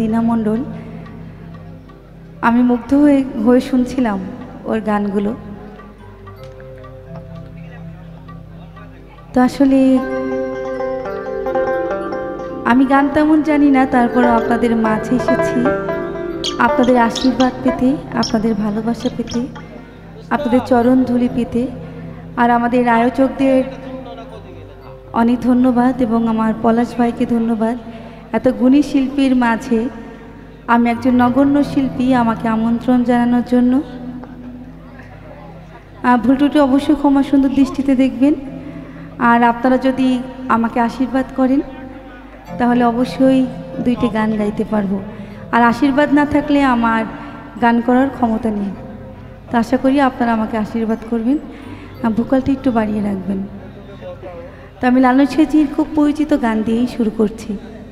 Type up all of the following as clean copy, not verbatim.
দীনা মণ্ডল। আমি মুগ্ধ হয়ে শুনছিলাম ওর গানগুলো। তো আসলে আমি গান তেমন জানি না, তারপর আপনাদের মাঝে এসেছি আপনাদের আশীর্বাদ পেতে, আপনাদের ভালোবাসা পেতে, আপনাদের চরণ ধুলি পেতে। আর আমাদের আয়োজকদের অনেক ধন্যবাদ এবং আমার পলাশ ভাইকে ধন্যবাদ। এত গুণী শিল্পীর মাঝে আমি একজন নগণ্য শিল্পী, আমাকে আমন্ত্রণ জানানোর জন্য। ভুল ত্রুটি অবশ্যই ক্ষমা সুন্দর দৃষ্টিতে দেখবেন। আর আপনারা যদি আমাকে আশীর্বাদ করেন তাহলে অবশ্যই দুইটি গান গাইতে পারবো। আর আশীর্বাদ না থাকলে আমার গান করার ক্ষমতা নেই। তো আশা করি আপনারা আমাকে আশীর্বাদ করবেন, ভোকালটি একটু বাড়িয়ে রাখবেন। তো আমি লালন সেজির খুব পরিচিত গান দিয়েই শুরু করছি।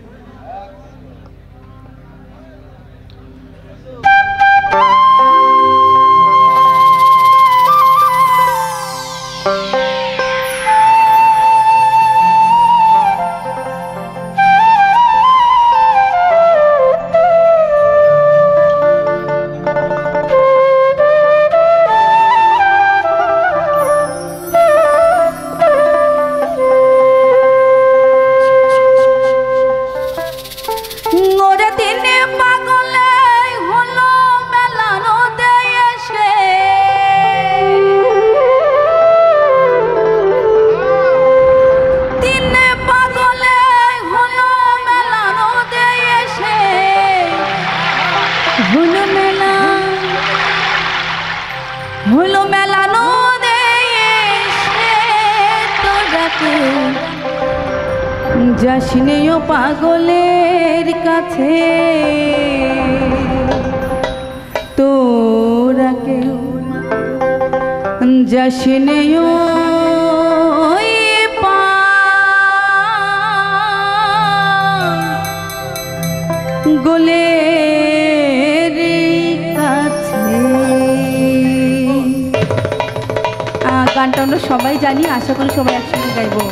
যাসনেও পাগলের কাছে তোরা কেউ, যাসনেও পাগলের কাছে। গানটা আমরা সবাই জানি, আশা করি সবাই একসঙ্গে গাইবো।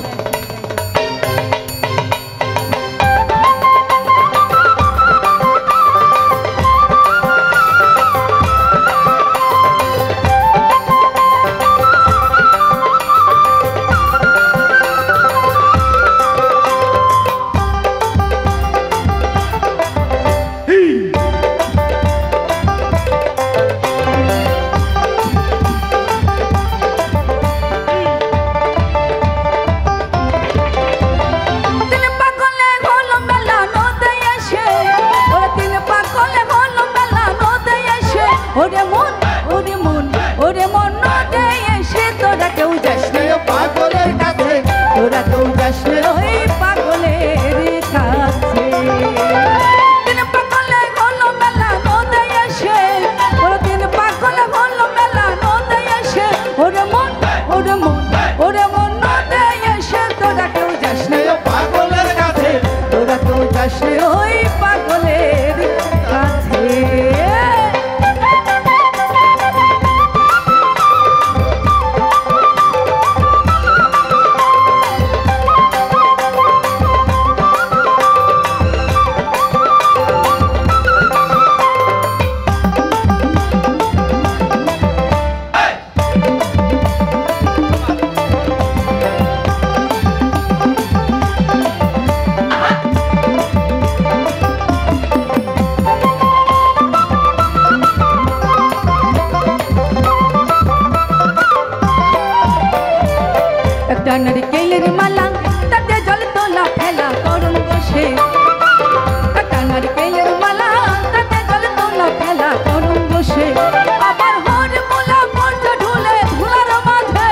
নারকেলের মালা তাতে জল তোলা ফেলা করুন বসে, একটা নারকেলের মালা তাতে জল তোলা ফেলা করুন বসে। আবার হর মোলা পর্য ঢুলে ধুলার মাঝে,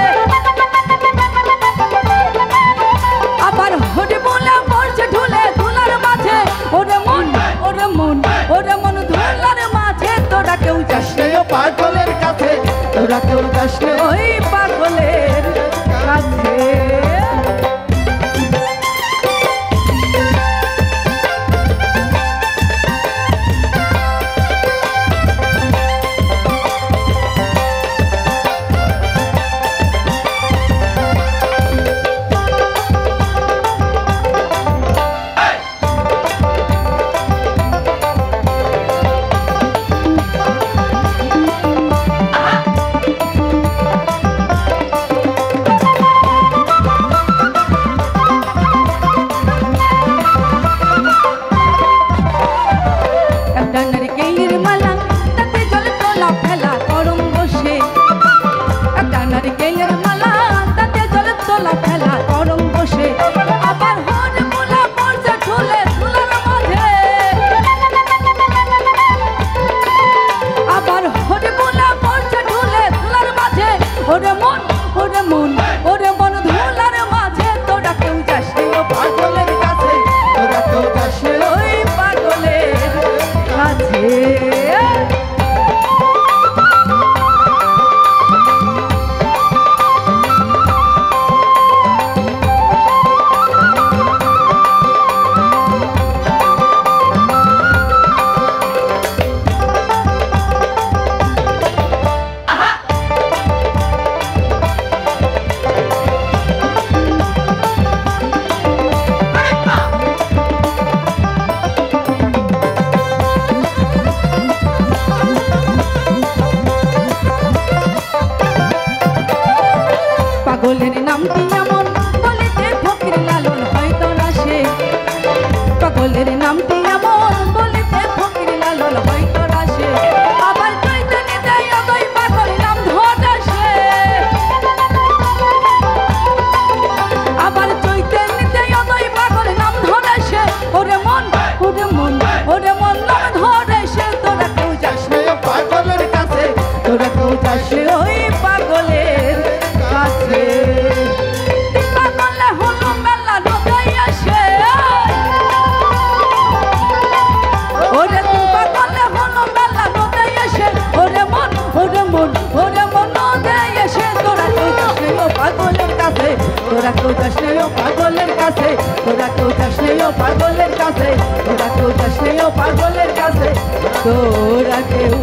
আবার হর মোলা পর্য ঢুলে ধুলার মাঝে। ওরে মন ওরে মন ওরে মন ধুলার মাঝে, তোরা কেউ যাস না পাগলের কাছে, তোরা কেউ যাস না ওই পাগলের কাছে। ওরে মন নাম ধরে সে তোরা কেউ যাস না ওই পাগলের কাছে তোরা কেউ যাস না ওই পাগলের কাছে পাগলে হলো মেলা নদাই আসে ওরে তুই পাগলে হলো মেলা নদাই আসে ওরে মন ওরে মন ওরে মন নদাই আসে তোরা কেউ যাস না ও পাগলের কাছে তোরা কেউ যাস না ও পাগলের কাছে তোরা কেউ যাস না ও পাগলের কাছে তোরা কেউ যাস না ও পাগলের কাছে তোরা কেউ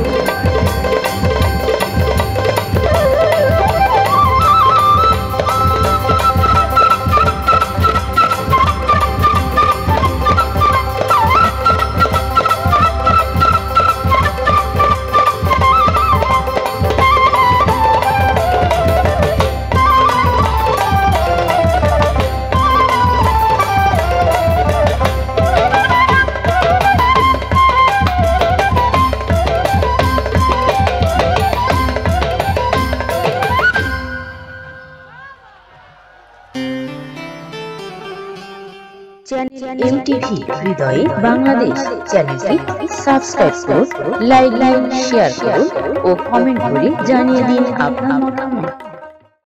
এমটিভি হৃদয়ে বাংলাদেশ চ্যানেলটি সাবস্ক্রাইব করুন, লাইক শেয়ার করুন ও কমেন্ট করে জানিয়ে দিন আপনার মতামত।